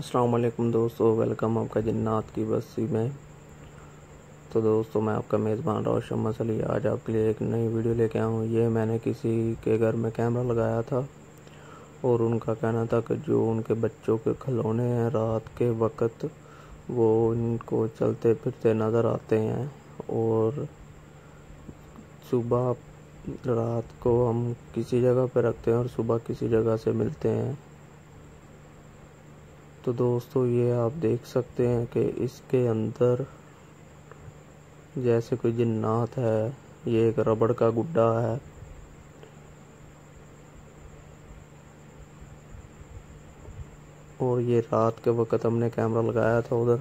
अस्सलाम वालेकुम दोस्तों, वेलकम आपका जन्नत की बस्ती में। तो दोस्तों, मैं आपका मेज़बान रोशन मसली आज आपके लिए एक नई वीडियो लेके आया हूँ। ये मैंने किसी के घर में कैमरा लगाया था और उनका कहना था कि जो उनके बच्चों के खिलौने हैं रात के वक्त वो इनको चलते फिरते नज़र आते हैं और सुबह रात को हम किसी जगह पर रखते हैं और सुबह किसी जगह से मिलते हैं। तो दोस्तों, ये आप देख सकते हैं कि इसके अंदर जैसे कोई जिन्नात है। ये एक रबड़ का गुड्डा है और ये रात के वक्त हमने कैमरा लगाया था उधर।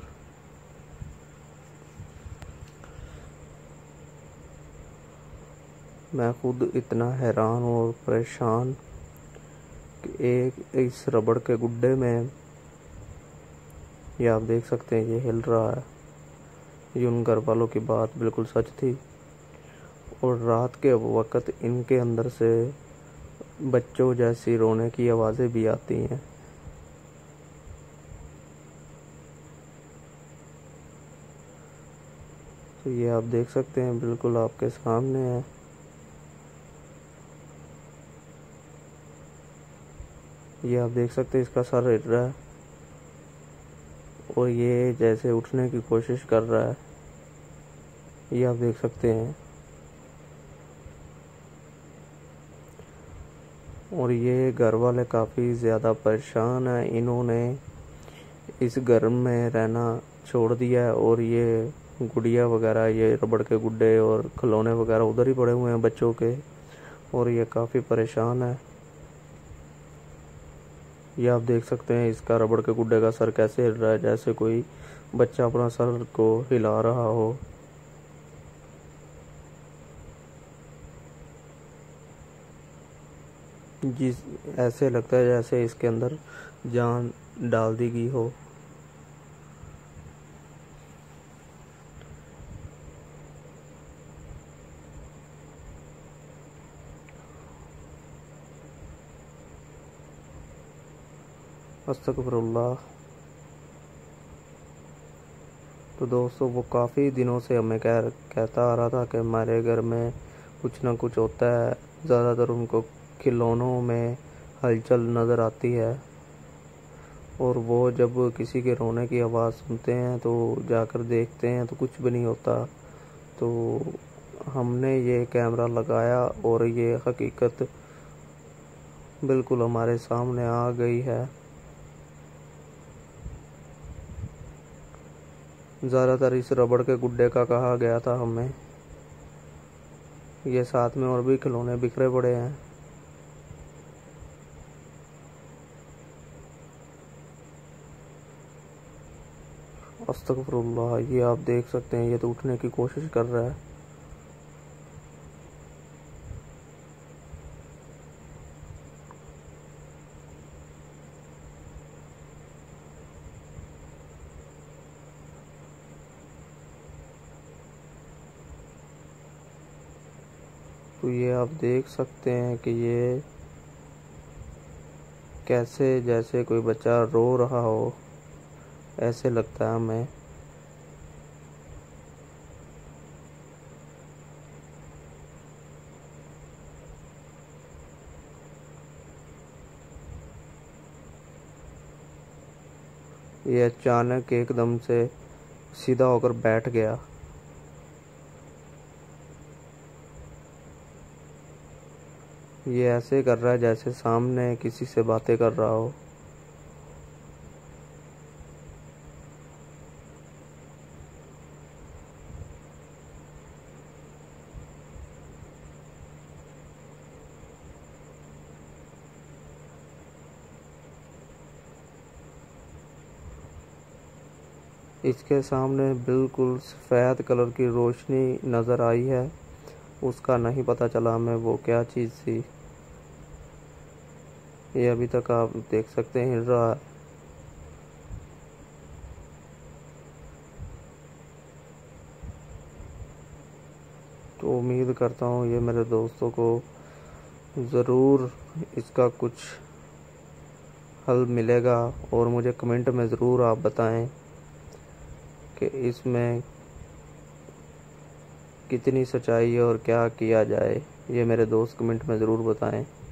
मैं खुद इतना हैरान और परेशान कि एक इस रबड़ के गुड्डे में ये आप देख सकते हैं ये हिल रहा है। ये उन घर वालों की बात बिल्कुल सच थी और रात के वक्त इनके अंदर से बच्चों जैसी रोने की आवाज़ें भी आती हैं। तो ये आप देख सकते हैं बिल्कुल आपके सामने है। ये आप देख सकते हैं इसका सर हिल रहा है और ये जैसे उठने की कोशिश कर रहा है। ये आप देख सकते हैं और ये घर वाले काफ़ी ज़्यादा परेशान हैं। इन्होंने इस घर में रहना छोड़ दिया है और ये गुड़िया वगैरह, ये रबड़ के गुड्डे और खिलौने वगैरह उधर ही पड़े हुए हैं बच्चों के और ये काफ़ी परेशान है। ये आप देख सकते हैं इसका रबड़ के गुड्डे का सर कैसे हिल रहा है, जैसे कोई बच्चा अपना सर को हिला रहा हो। जिस ऐसे लगता है जैसे इसके अंदर जान डाल दी गई हो। अस्तगफिरुल्लाह। तो दोस्तों, वो काफ़ी दिनों से हमें कहता आ रहा था कि हमारे घर में कुछ ना कुछ होता है। ज़्यादातर उनको खिलौनों में हलचल नज़र आती है और वो जब किसी के रोने की आवाज़ सुनते हैं तो जाकर देखते हैं तो कुछ भी नहीं होता। तो हमने ये कैमरा लगाया और ये हकीकत बिल्कुल हमारे सामने आ गई है। ज़्यादातर इस रबड़ के गुड्डे का कहा गया था हमें। ये साथ में और भी खिलौने बिखरे पड़े हैं। अस्तगफिरुल्लाह। ये आप देख सकते हैं ये तो उठने की कोशिश कर रहा है। तो ये आप देख सकते हैं कि ये कैसे जैसे कोई बच्चा रो रहा हो ऐसे लगता है हमें। ये अचानक एकदम से सीधा होकर बैठ गया। ये ऐसे कर रहा है जैसे सामने किसी से बातें कर रहा हो। इसके सामने बिल्कुल सफ़ेद कलर की रोशनी नज़र आई है। उसका नहीं पता चला हमें वो क्या चीज़ थी। ये अभी तक आप देख सकते हैं हिल रहा है। तो उम्मीद करता हूँ ये मेरे दोस्तों को ज़रूर इसका कुछ हल मिलेगा। और मुझे कमेंट में ज़रूर आप बताएं कि इसमें कितनी सच्चाई है और क्या किया जाए। ये मेरे दोस्त कमेंट में ज़रूर बताएं।